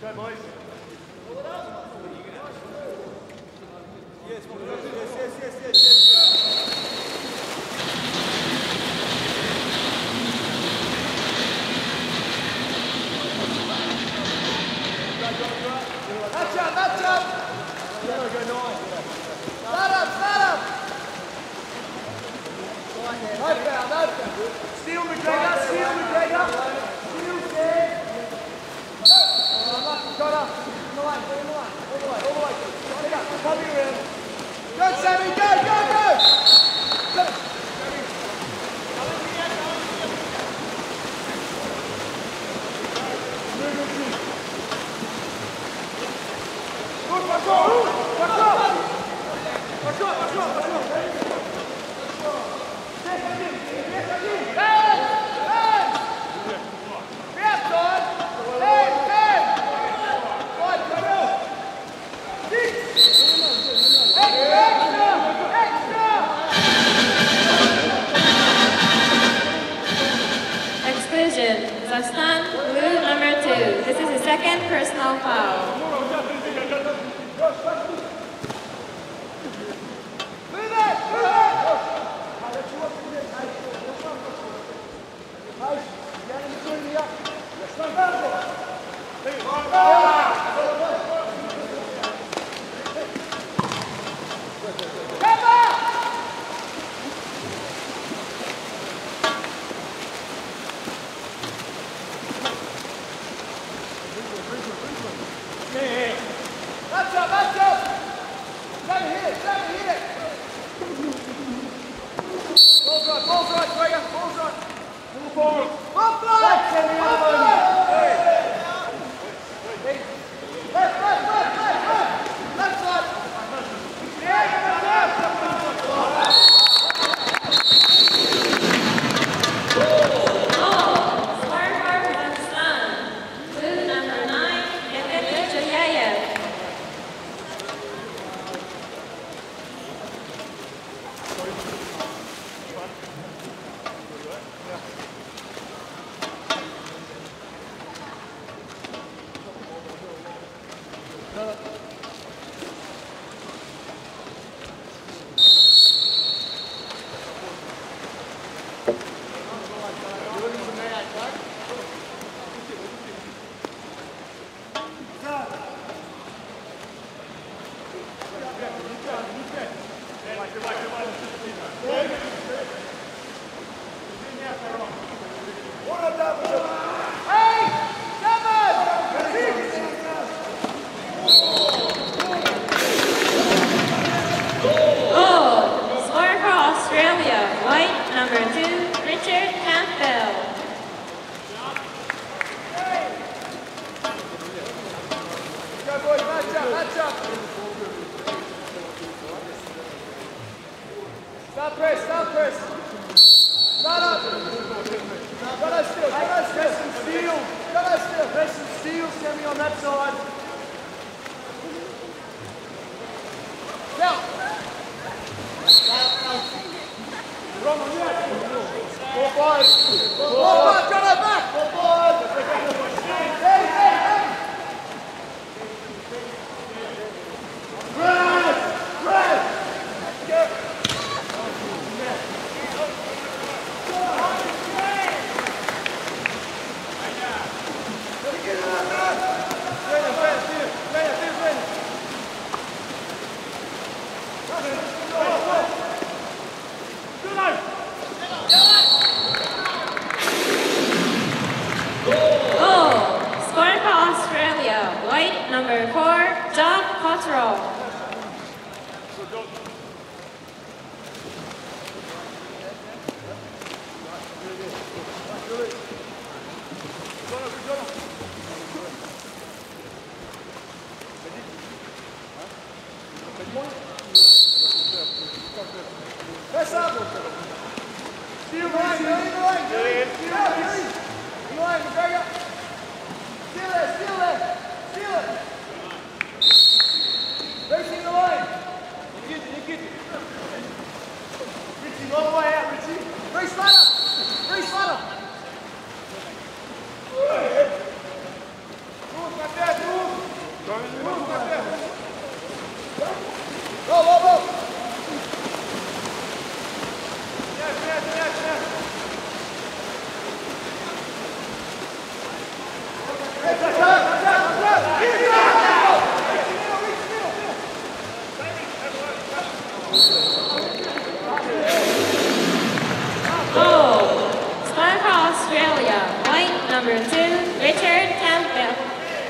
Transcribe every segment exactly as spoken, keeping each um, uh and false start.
Steal McGregor, steal McGregor. Steal, stay. Got up. In the line, in the line. All the way, all the way. Got it up. Come here in. Go, Sammy, go, go, go. Go. Good, back up. Back up. Back up, back up, back up. Exclusion. Zastan, blue number two. This is a second personal foul. That's up, that's up! Stand here, stand here! Ball's right, ball's right, Gregor, ball's right! Ball forward! Ball forward! Ball forward! Left, left, left, left, left! Left side! Yeah, left! Stop press, stop press. Start up. Got us still, got us press and steal. Got us still, press and steal, Sammy on that side. Now. Wrong on that. Four five. Four five, got her back. Four five. Hey, hey, hey. Press, press. Go. Number four, John Cottrell. Press up. Steal line, steal line, steal line, steal line, McGregor. Steal it, steal it. Steal it! Racing the line! You get it, you get it! Richie, all the way out, Richie! Race ladder! Race ladder! Move, like that, move! Goal. Score for Australia. White number two, Richard Campbell.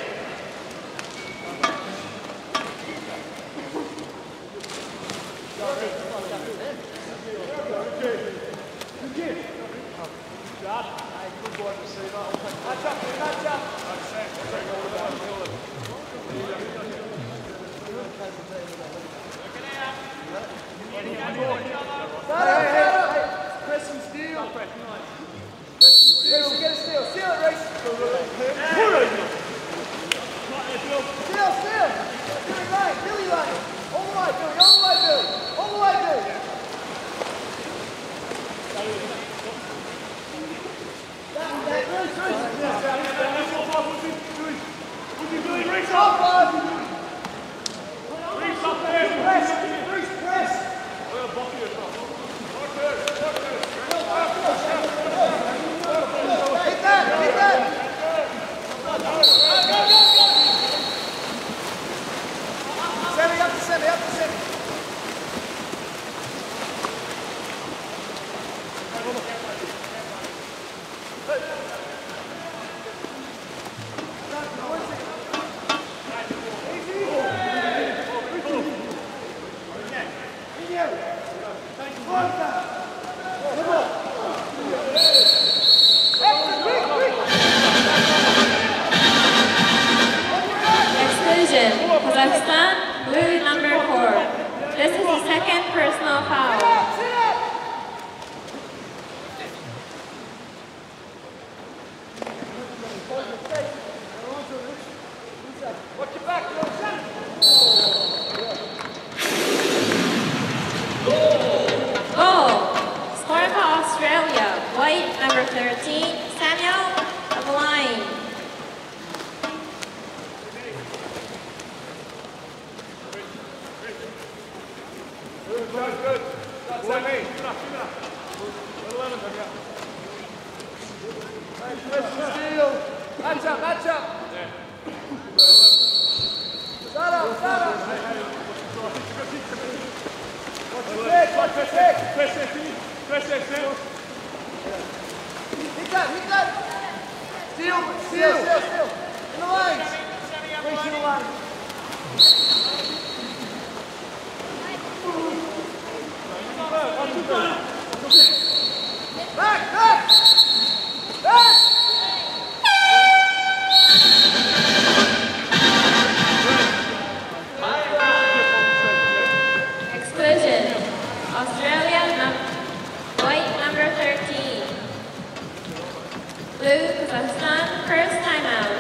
Exclusion. Kazakhstan, blue number four. This is the second personal foul. Watch your back, Goal. Score for Australia. White number thirteen, Samuel Aveline. Good, good, good. That's that me. Good enough, good enough. eleven, yeah. Nice, nice steal. Match up, match up. Yeah. Start up, start up. Watch your pick, watch your pick. Press it, press it, steal. Hit that, hit that. Steal, steal, steal, steal. In the lines. Face in the lines. Back, back! Back! Exclusion. Australia, num white number thirteen. Blue, Kazakhstan, first timeout.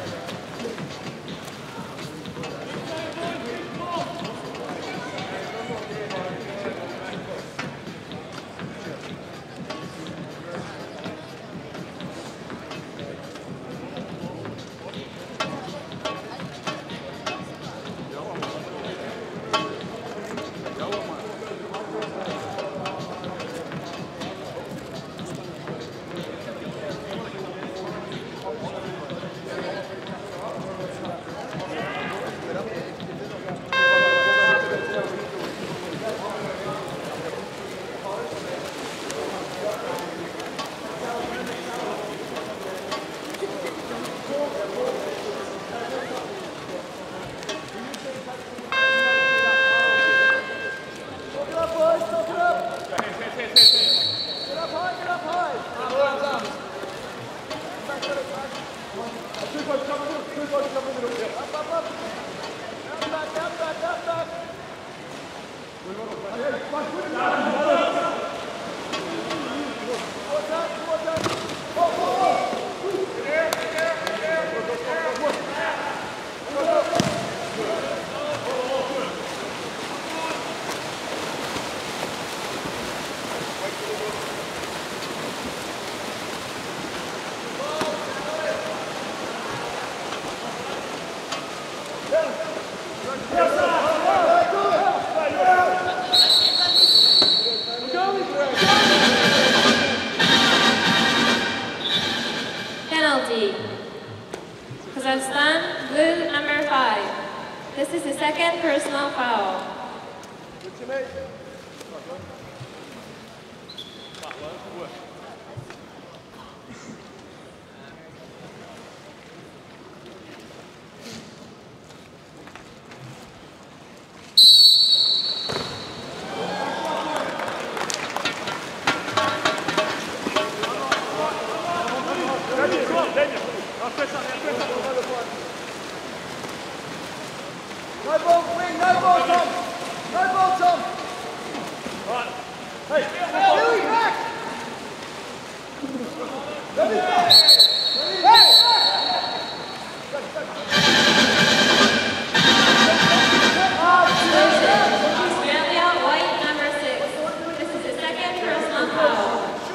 Penalty. Kazakhstan, blue number five. This is the second personal foul. Good to me. No ball, wing, no ball, Tom. No ball, Tom. Right. Hey, Billy, back. Billy, back. Billy, back. Australia, white number six. This is the second personal foul.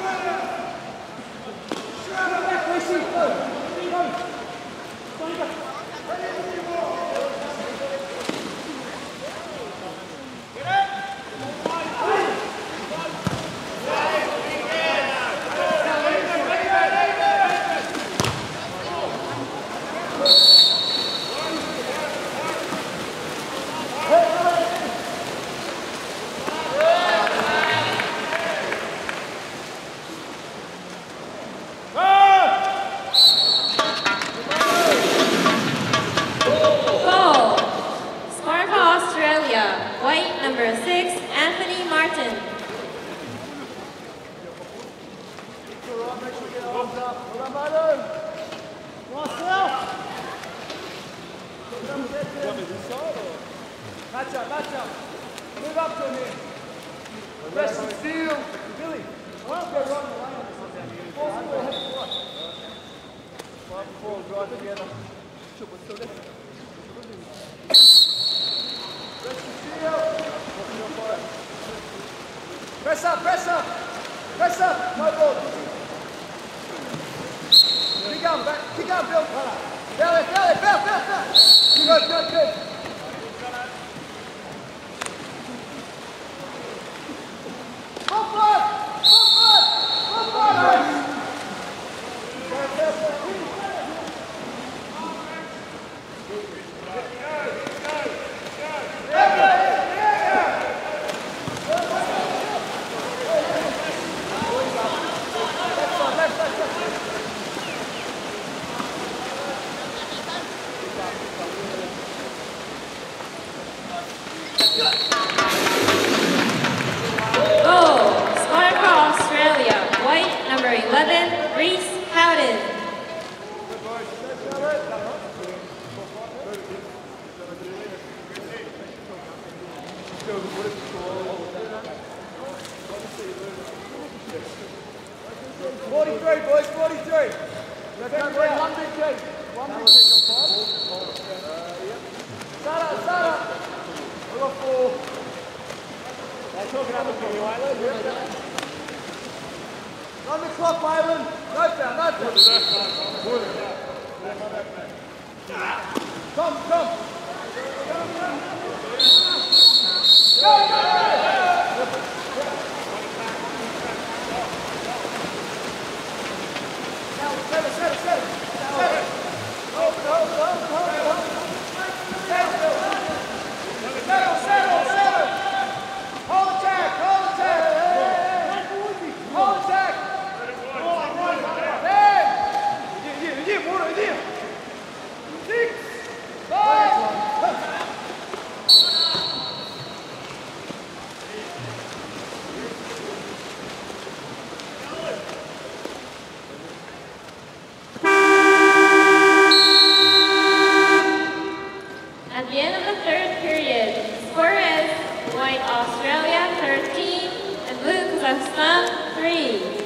White number six, Anthony Martin. Match up, match up. Move up to him. Rest and steal. Billy. Go wrong the line on this one down here. Four, four, head forward. Five, four, drive together. Sure, what's still there? Press up, press up, press up, no ball. Keep going, back, keep going, Bill. Belly, belly, belly, belly, belly. Good, good, good. Go for it, go for it, go for it. eleven, Reese Howden. forty-three, boys, forty-three. One big kick. One big kick. Start up, start up. We've got four. They're talking up for you, Island. On the clock, Island. No foul, no foul. Come, come. Go, go, Now, set it, set it, set it. Set it. Hold it, hold it, hold it, hold it, hold it. Settle, settle, settle. Hold attack, hold attack. Hold attack. Six, five. At the end of the third period, the score is White Australia thirteen and Blue Kazakhstan three.